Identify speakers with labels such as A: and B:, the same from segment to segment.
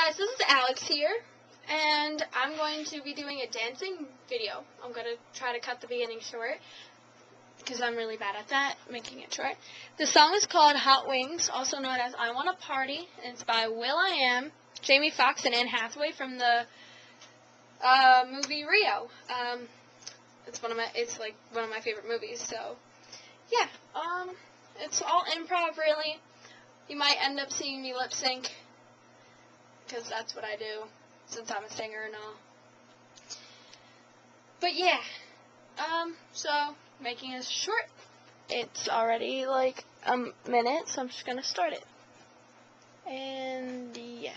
A: guys, this is Alex here, and I'm going to be doing a dancing video. I'm going to try to cut the beginning short, because I'm really bad at that, making it short. The song is called Hot Wings, also known as I Wanna Party, and it's by will.i.am, Jamie Foxx, and Anne Hathaway from the movie Rio. It's one of my favorite movies, so, yeah, it's all improv, really. You might end up seeing me lip sync, because that's what I do, since I'm a singer and all. But yeah, so, making it short, it's already like a minute, so I'm just gonna start it. And yeah.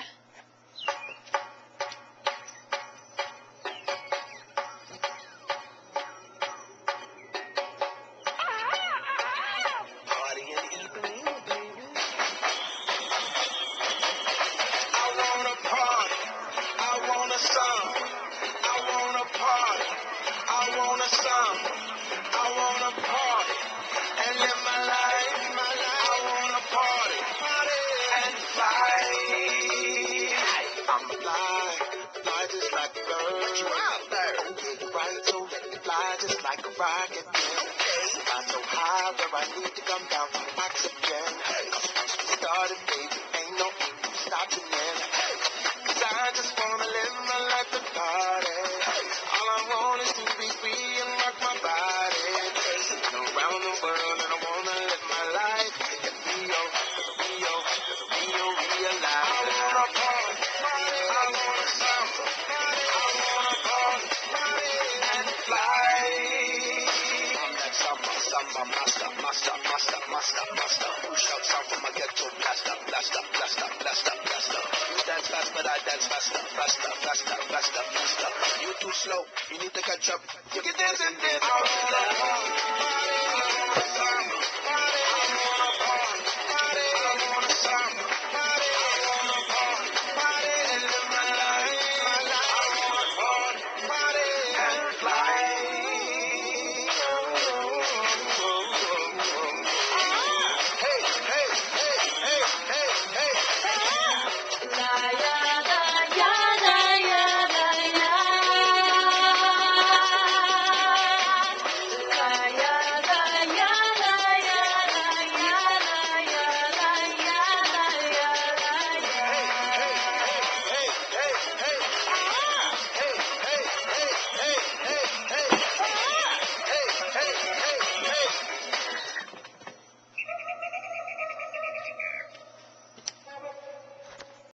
B: I wanna party and live my life. I wanna party and fly. I'm fly just like a bird. You out there? Oh yeah, you're right. So let me fly just like a rocket. Fly so high where I need to come down from oxygen. 'Cause once we started, baby, ain't no stopping it. 'Cause I just wanna live my life and party. All I want is to be free and rock my body. Around the world, and I wanna live my life in Rio, real life. I wanna party, I wanna samba, I wanna party and fly. I'm that samba master. Who shouts out from my ghetto blaster? You dance fast, but I dance faster. You too slow, you need to catch up. You can dance and dance. I wanna party.